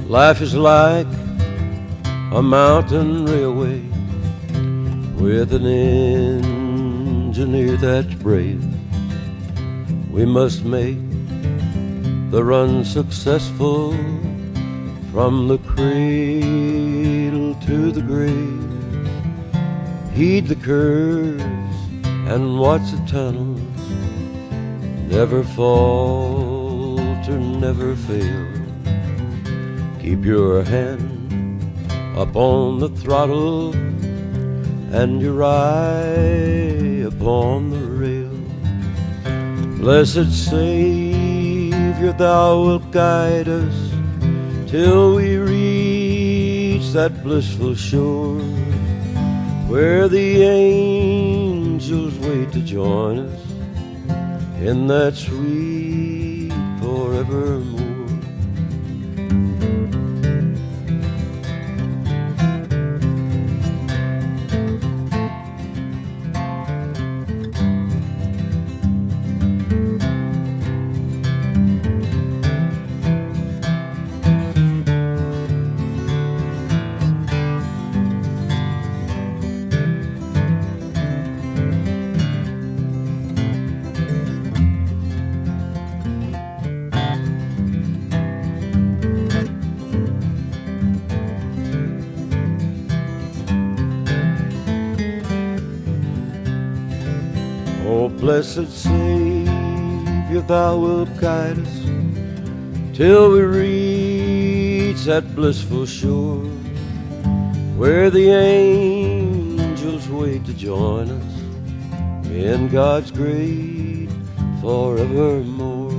Life is like a mountain railway with an engineer that's brave. We must make the run successful from the cradle to the grave. Heed the curves and watch the tunnels. Never falter, never fail. Keep your hand up on the throttle and your eye upon the rail. Blessed Savior, thou wilt guide us till we reach that blissful shore where the angels wait to join us in that sweet forevermore. Oh, blessed Savior, thou wilt guide us till we reach that blissful shore where the angels wait to join us in God's great forevermore.